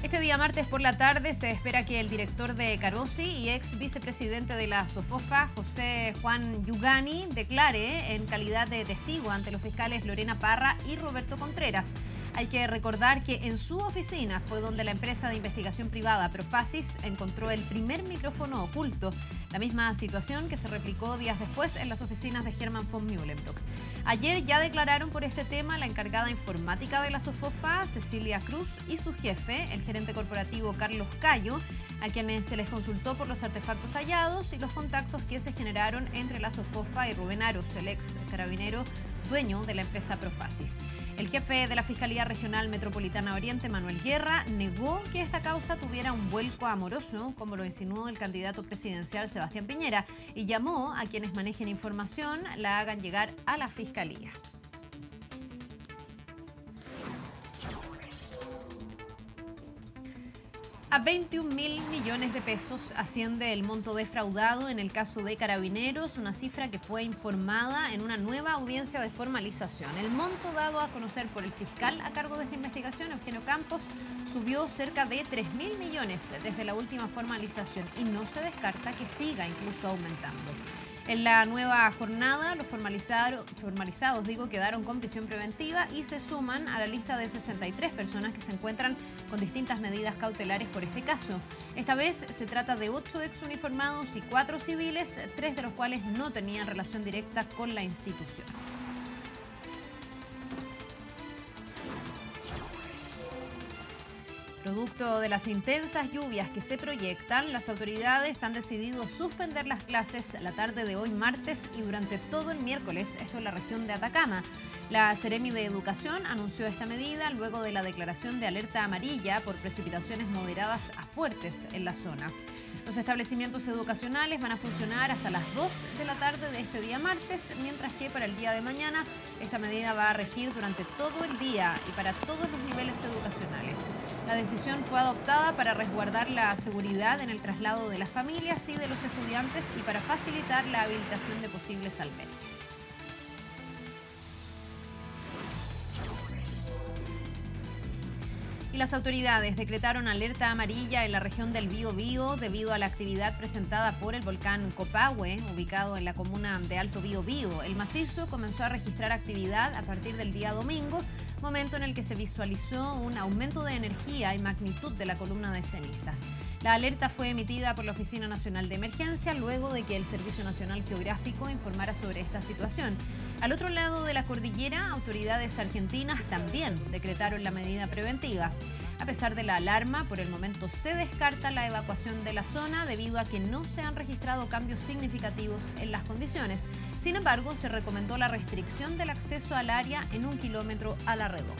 Este día martes por la tarde se espera que el director de Carosi y ex vicepresidente de la SOFOFA, José Juan Yugani, declare en calidad de testigo ante los fiscales Lorena Parra y Roberto Contreras. Hay que recordar que en su oficina fue donde la empresa de investigación privada Profasis encontró el primer micrófono oculto, la misma situación que se replicó días después en las oficinas de Herman von Mühlenbrock. Ayer ya declararon por este tema la encargada informática de la SOFOFA, Cecilia Cruz, y su jefe, el gerente corporativo Carlos Cayo, a quienes se les consultó por los artefactos hallados y los contactos que se generaron entre la SOFOFA y Rubén Aros, el ex carabinero dueño de la empresa Profasis. El jefe de la Fiscalía Regional Metropolitana Oriente, Manuel Guerra, negó que esta causa tuviera un vuelco amoroso, como lo insinuó el candidato presidencial Sebastián Piñera, y llamó a quienes manejen información la hagan llegar a la Fiscalía. A 21.000 millones de pesos asciende el monto defraudado en el caso de Carabineros, una cifra que fue informada en una nueva audiencia de formalización. El monto dado a conocer por el fiscal a cargo de esta investigación, Eugenio Campos, subió cerca de 3.000 millones desde la última formalización y no se descarta que siga incluso aumentando. En la nueva jornada, los formalizados quedaron con prisión preventiva y se suman a la lista de 63 personas que se encuentran con distintas medidas cautelares por este caso. Esta vez se trata de 8 exuniformados y 4 civiles, 3 de los cuales no tenían relación directa con la institución. Producto de las intensas lluvias que se proyectan, las autoridades han decidido suspender las clases la tarde de hoy martes y durante todo el miércoles, esto en la región de Atacama. La Seremi de Educación anunció esta medida luego de la declaración de alerta amarilla por precipitaciones moderadas a fuertes en la zona. Los establecimientos educacionales van a funcionar hasta las 2 de la tarde de este día martes, mientras que para el día de mañana esta medida va a regir durante todo el día y para todos los niveles educacionales. La decisión fue adoptada para resguardar la seguridad en el traslado de las familias y de los estudiantes y para facilitar la habilitación de posibles albergues. Las autoridades decretaron alerta amarilla en la región del Biobío debido a la actividad presentada por el volcán Copahue, ubicado en la comuna de Alto Biobío. El macizo comenzó a registrar actividad a partir del día domingo, momento en el que se visualizó un aumento de energía y magnitud de la columna de cenizas. La alerta fue emitida por la Oficina Nacional de Emergencia luego de que el Servicio Nacional Geográfico informara sobre esta situación. Al otro lado de la cordillera, autoridades argentinas también decretaron la medida preventiva. A pesar de la alarma, por el momento se descarta la evacuación de la zona debido a que no se han registrado cambios significativos en las condiciones. Sin embargo, se recomendó la restricción del acceso al área en 1 kilómetro a la redonda.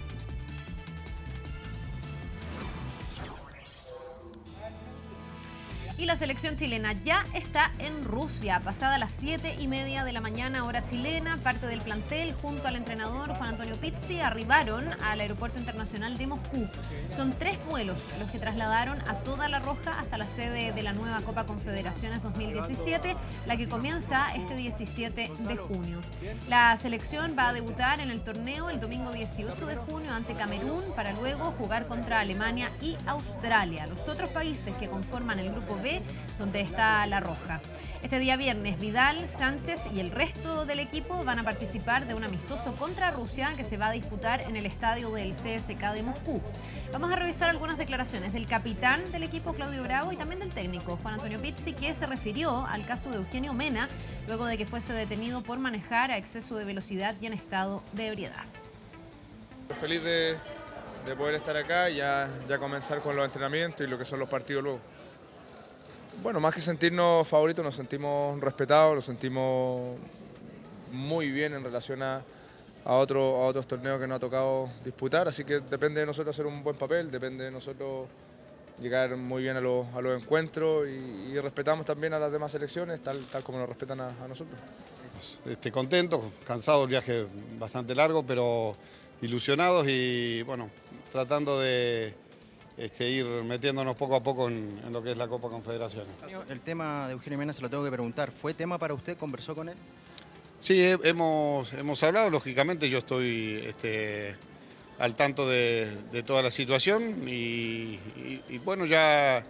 Y la selección chilena ya está en Rusia. Pasada las 7:30 de la mañana, hora chilena, parte del plantel junto al entrenador Juan Antonio Pizzi arribaron al aeropuerto internacional de Moscú. Son 3 vuelos los que trasladaron a toda la Roja hasta la sede de la nueva Copa Confederaciones 2017, la que comienza este 17 de junio. La selección va a debutar en el torneo el domingo 18 de junio ante Camerún para luego jugar contra Alemania y Australia, los otros países que conforman el grupo B, donde está la Roja. Este día viernes, Vidal, Sánchez y el resto del equipo van a participar de un amistoso contra Rusia que se va a disputar en el estadio del CSKA de Moscú. Vamos a revisar algunas declaraciones del capitán del equipo, Claudio Bravo, y también del técnico, Juan Antonio Pizzi, que se refirió al caso de Eugenio Mena luego de que fuese detenido por manejar a exceso de velocidad y en estado de ebriedad. Feliz de poder estar acá y ya comenzar con los entrenamientos y lo que son los partidos luego. Bueno, más que sentirnos favoritos, nos sentimos respetados, nos sentimos muy bien en relación a otros torneos que nos ha tocado disputar, así que depende de nosotros hacer un buen papel, depende de nosotros llegar muy bien a los encuentros y respetamos también a las demás selecciones, tal como nos respetan a nosotros. Contentos, cansados, el viaje bastante largo, pero ilusionados y bueno, tratando de ir metiéndonos poco a poco en lo que es la Copa Confederaciones. El tema de Eugenio Mena se lo tengo que preguntar. ¿Fue tema para usted? ¿Conversó con él? Sí, hemos hablado, lógicamente yo estoy al tanto de toda la situación y bueno, ya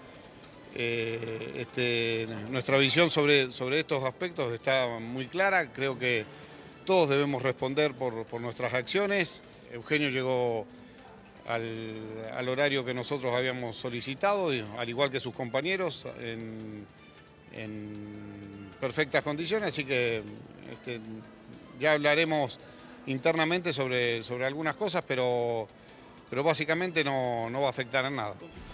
nuestra visión sobre estos aspectos está muy clara. Creo que todos debemos responder por nuestras acciones. Eugenio llegó al horario que nosotros habíamos solicitado, al igual que sus compañeros, en perfectas condiciones, así que ya hablaremos internamente sobre algunas cosas, pero básicamente no va a afectar en nada.